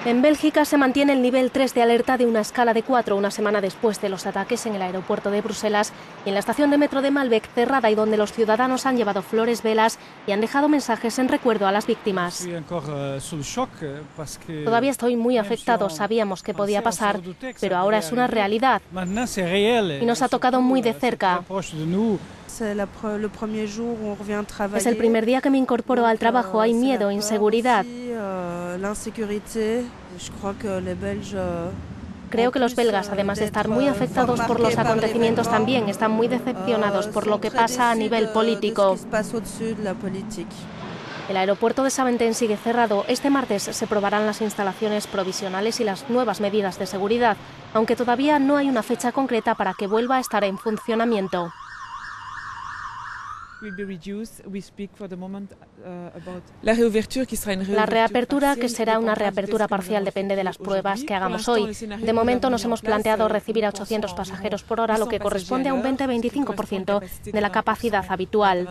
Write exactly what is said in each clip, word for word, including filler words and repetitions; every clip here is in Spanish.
En Bélgica se mantiene el nivel tres de alerta de una escala de cuatro, una semana después de los ataques en el aeropuerto de Bruselas y en la estación de metro de Malbec cerrada, y donde los ciudadanos han llevado flores, velas y han dejado mensajes en recuerdo a las víctimas. Todavía estoy muy afectado, sabíamos que podía pasar, pero ahora es una realidad y nos ha tocado muy de cerca. Es el primer día que me incorporo al trabajo, hay miedo, inseguridad. Creo que los belgas, además de estar muy afectados por los acontecimientos, también están muy decepcionados por lo que pasa a nivel político. El aeropuerto de Zaventem sigue cerrado. Este martes se probarán las instalaciones provisionales y las nuevas medidas de seguridad, aunque todavía no hay una fecha concreta para que vuelva a estar en funcionamiento. La reapertura, que será una reapertura parcial, depende de las pruebas que hagamos hoy. De momento nos hemos planteado recibir a ochocientos pasajeros por hora, lo que corresponde a un veinte a veinticinco por ciento de la capacidad habitual.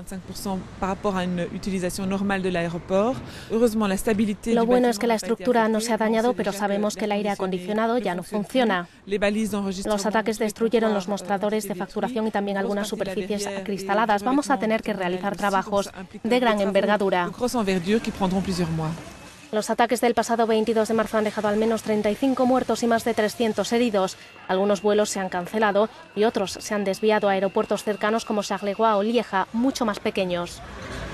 Lo bueno es que la estructura no se ha dañado, pero sabemos que el aire acondicionado ya no funciona. Los ataques destruyeron los mostradores de facturación y también algunas superficies acristaladas. Vamos a tener que realizar trabajos de gran envergadura. Los ataques del pasado veintidós de marzo han dejado al menos treinta y cinco muertos y más de trescientos heridos. Algunos vuelos se han cancelado y otros se han desviado a aeropuertos cercanos como Charleroi o Lieja, mucho más pequeños.